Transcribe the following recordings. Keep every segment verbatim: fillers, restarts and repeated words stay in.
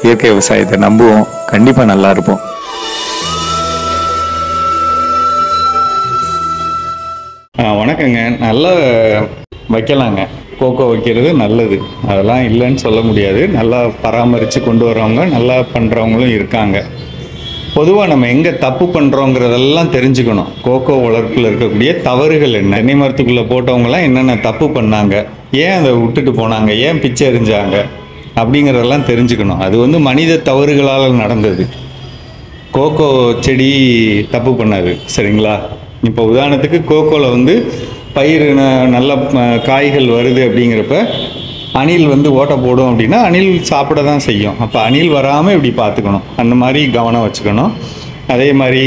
இயற்கை விவசாயத்தை நம்புவோம். கண்டிப்பா நல்லா இருப்போம். வணக்கங்க. நல்லா வைக்கலாங்க. கோகோ வைக்கிறது நல்லது, அதெல்லாம் இல்லைன்னு சொல்ல முடியாது. நல்லா பராமரித்து கொண்டு வரவங்க, நல்லா பண்ணுறவங்களும் இருக்காங்க. பொதுவாக நம்ம எங்கே தப்பு பண்ணுறோங்கிறதெல்லாம் தெரிஞ்சுக்கணும். கோகோ வளர்ப்பில் இருக்கக்கூடிய தவறுகள் என்ன, தென்னை மரத்துக்குள்ளே போட்டவங்களாம் என்னென்ன தப்பு பண்ணாங்க, ஏன் அதை விட்டுட்டு போனாங்க, ஏன் பிச்சை எறிஞ்சாங்க அப்படிங்கிறதெல்லாம் தெரிஞ்சுக்கணும். அது வந்து மனித தவறுகளால் நடந்தது. கோகோ செடி தப்பு பண்ணாது, சரிங்களா? இப்போ உதாரணத்துக்கு கோகோவில் வந்து பயிர் நல்ல காய்கள் வருது அப்படிங்கிறப்ப அணில் வந்து ஓட்டை போடும் அப்படின்னா அணில் சாப்பிட தான் செய்யும். அப்போ அணில் வராமல் இப்படி பார்த்துக்கணும், அந்த மாதிரி கவனம் வச்சுக்கணும். அதே மாதிரி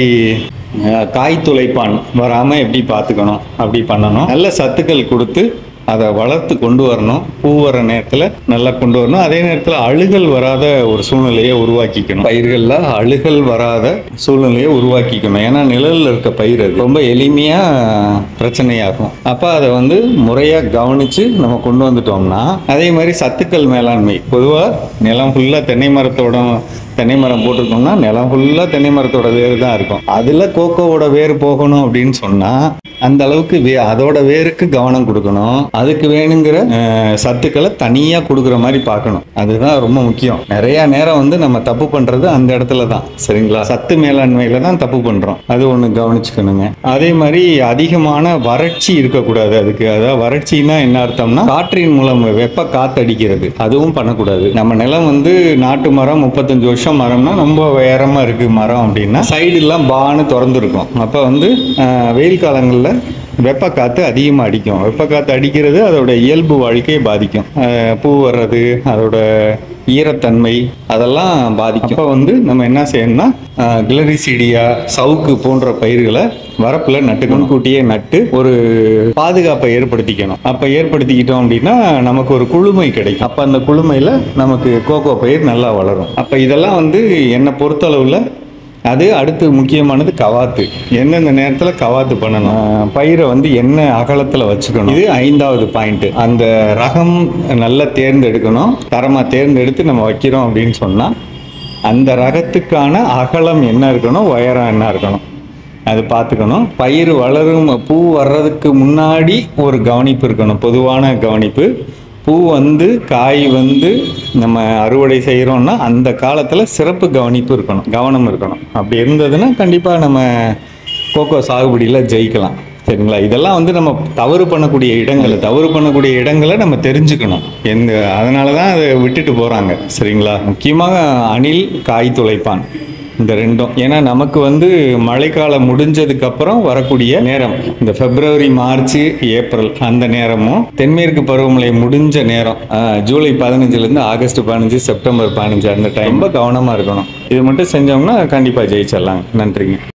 காய் துளைப்பான் வராமல் எப்படி பார்த்துக்கணும், அப்படி பண்ணணும். நல்ல சத்துக்கள் கொடுத்து அதை வளர்த்து கொண்டு வரணும். பூ வர நேரத்தில் நல்லா கொண்டு வரணும். அதே நேரத்தில் அழுகல் வராத ஒரு சூழ்நிலையை உருவாக்கிக்கணும். பயிர்களில் அழுகல் வராத சூழ்நிலையை உருவாக்கிக்கணும். ஏன்னா நிழலில் இருக்க பயிர் அது ரொம்ப எளிமையாக பிரச்சனையாகும். அப்போ அதை வந்து முறையாக கவனித்து நம்ம கொண்டு வந்துட்டோம்னா, அதே மாதிரி சத்துக்கள் மேலாண்மை. பொதுவாக நிலம் ஃபுல்லாக தென்னை மரத்தோட தென்னை மரம் போட்டிருக்கோம்னா நிலம் ஃபுல்லாக தென்னை மரத்தோட வேறு தான் இருக்கும். அதில் கோகோவோட வேர் போகணும் அப்படின்னு சொன்னால் அந்த அளவுக்கு வே அதோட வேருக்கு கவனம் கொடுக்கணும். அதுக்கு வேணுங்கிற சத்துக்களை தனியாக கொடுக்குற மாதிரி பார்க்கணும். அதுதான் ரொம்ப முக்கியம். நிறையா நேரம் வந்து நம்ம தப்பு பண்ணுறது அந்த இடத்துல தான், சரிங்களா? சத்து மேலாண்மையில் தான் தப்பு பண்ணுறோம். அது ஒன்று கவனிச்சுக்கணுங்க. அதே மாதிரி அதிகமான வறட்சி இருக்கக்கூடாது. அதுக்கு அதாவது வறட்சின்னா என்ன அர்த்தம்னா, காற்றின் மூலம் வெப்ப காத்தடிக்கிறது, அதுவும் பண்ணக்கூடாது. நம்ம நிலம் வந்து நாட்டு மரம் முப்பத்தஞ்சு வருஷம் மரம்னா ரொம்ப உயரமாக இருக்குது மரம் அப்படின்னா சைடுலாம் பான்னு திறந்துருக்கும். அப்போ வந்து வெயில் காலங்களில் வெப்ப காற்று அதிகமாக அடிக்கும். வெப்ப காற்று அடிக்கிறது அதோட இயல்பு வாழ்க்கையை பாதிக்கும். பூ வர்றது, அதோட ஈரத்தன்மை அதெல்லாம் பாதிக்கும். அப்போ வந்து நம்ம என்ன செய்யணும்னா கிளரிசீடியா, சவுக்கு போன்ற பயிர்களை வரப்பில் நட்டு முன்கூட்டியே நட்டு ஒரு பாதுகாப்பை ஏற்படுத்திக்கணும். அப்போ ஏற்படுத்திக்கிட்டோம் அப்படின்னா நமக்கு ஒரு குளுமை கிடைக்கும். அப்போ அந்த குளுமையில் நமக்கு கோகோ பயிர் நல்லா வளரும். அப்போ இதெல்லாம் வந்து என்னை பொறுத்தளவில் அது அடுத்து முக்கியமானது கவாத்து. எந்தெந்த நேரத்தில் கவாத்து பண்ணணும், பயிரை வந்து என்ன அகலத்தில் வச்சுக்கணும், இது ஐந்தாவது பாயிண்ட்டு. அந்த ரகம் நல்லா தேர்ந்தெடுக்கணும். தரமாக தேர்ந்தெடுத்து நம்ம வைக்கிறோம் அப்படின்னு சொன்னால் அந்த ரகத்துக்கான அகலம் என்ன இருக்கணும், உயரம் என்ன இருக்கணும், அது பார்த்துக்கணும். பயிர் வளரும், பூ வர்றதுக்கு முன்னாடி ஒரு கவனிப்பு இருக்கணும், பொதுவான கவனிப்பு. பூ வந்து காய் வந்து நம்ம அறுவடை செய்கிறோம்னா அந்த காலத்தில் சிறப்பு கவனிப்பு இருக்கணும், கவனம் இருக்கணும். அப்படி இருந்ததுன்னா கண்டிப்பாக நம்ம கோகோ சாகுபடியில் ஜெயிக்கலாம், சரிங்களா? இதெல்லாம் வந்து நம்ம தவறு பண்ணக்கூடிய இடங்களை தவறு பண்ணக்கூடிய இடங்களை நம்ம தெரிஞ்சுக்கணும். எந்த அதனால தான் அதை விட்டுட்டு போகிறாங்க, சரிங்களா? முக்கியமாக அணில், காய் துளைப்பான், இந்த ரெண்டும். ஏன்னா நமக்கு வந்து மழைக்காலம் முடிஞ்சதுக்கப்புறம் வரக்கூடிய நேரம் இந்த பிப்ரவரி, மார்ச், ஏப்ரல் அந்த நேரமும் தென்மேற்கு பருவமழை முடிஞ்ச நேரம் ஜூலை பதினஞ்சுலேருந்து ஆகஸ்ட் பதினஞ்சு, செப்டம்பர் பதினஞ்சு அந்த டைம் கவனமாக இருக்கணும். இது மட்டும் செஞ்சோம்னா கண்டிப்பாக ஜெயிச்சிடலாங்க. நன்றிங்க.